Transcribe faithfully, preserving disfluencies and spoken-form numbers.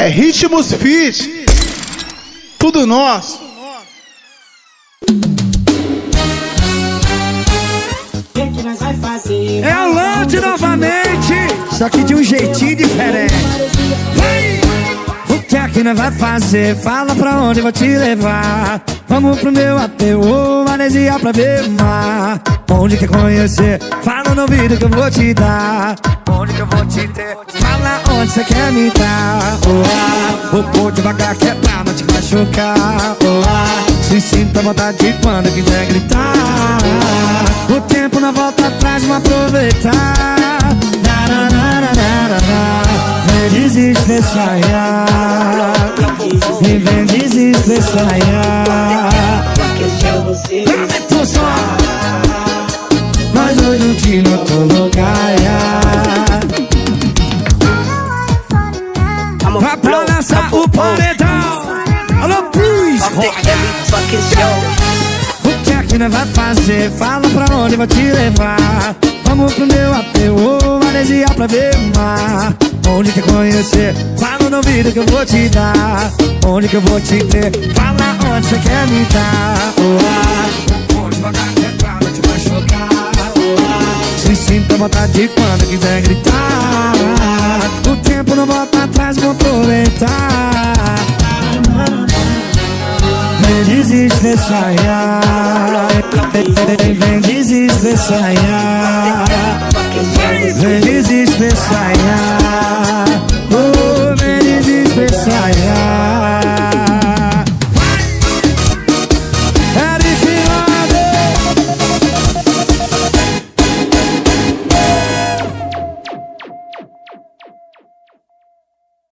É Ritmos Fit, tudo nosso. É a Lante novamente, só que de um jeitinho diferente. Vai! O que é que nós vai fazer? Fala pra onde eu vou te levar. Vamos pro meu ateu, manesia pra ver o mar. Onde quer conhecer? Fala no ouvido que eu vou te dar. Onde que eu vou te ter? Fala onde você quer me dar. Oh, ah, o pôr devagar que é pra não te machucar. Oh, ah, se sinta à vontade quando quiser gritar. O tempo não volta atrás, vamos aproveitar. Vem desestressar, e vem desestressar. Aumenta o som. Nós dois juntinhos no outro lugar. Vai pra lançar o paredão. Alô, please. O que é que nós vai fazer? Fala pra onde eu vou te levar. Vamos pro meu ateu, manesia pra ver o mar. Onde quer conhecer? Fala no ouvido que eu vou te dar. Onde que eu vou te ter? Fala onde você quer me dar. Oh, ah, onde devagar que é pra não te machucar. Oh, ah, se sinta à vontade quando quiser gritar. O tempo não volta atrás, vou aproveitar. Vem desestressar, vem desestressar, vem desestressar.